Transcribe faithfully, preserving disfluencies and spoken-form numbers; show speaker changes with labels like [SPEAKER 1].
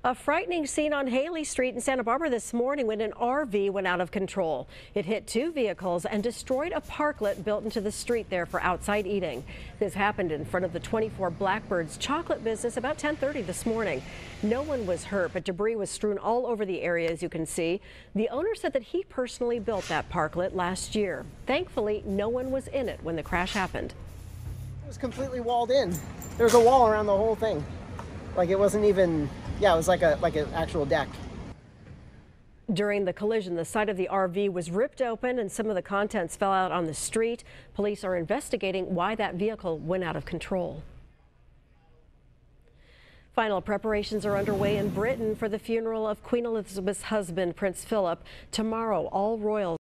[SPEAKER 1] A frightening scene on Haley Street in Santa Barbara this morning when an R V went out of control. It hit two vehicles and destroyed a parklet built into the street there for outside eating. This happened in front of the twenty-four Blackbirds chocolate business about ten thirty this morning. No one was hurt, but debris was strewn all over the area, as you can see. The owner said that he personally built that parklet last year. Thankfully, no one was in it when the crash happened.
[SPEAKER 2] It was completely walled in. There was a wall around the whole thing. Like it wasn't even, yeah, it was like a like an actual deck.
[SPEAKER 1] During the collision, the side of the R V was ripped open and some of the contents fell out on the street. Police are investigating why that vehicle went out of control. Final preparations are underway in Britain for the funeral of Queen Elizabeth's husband, Prince Philip. Tomorrow, all royals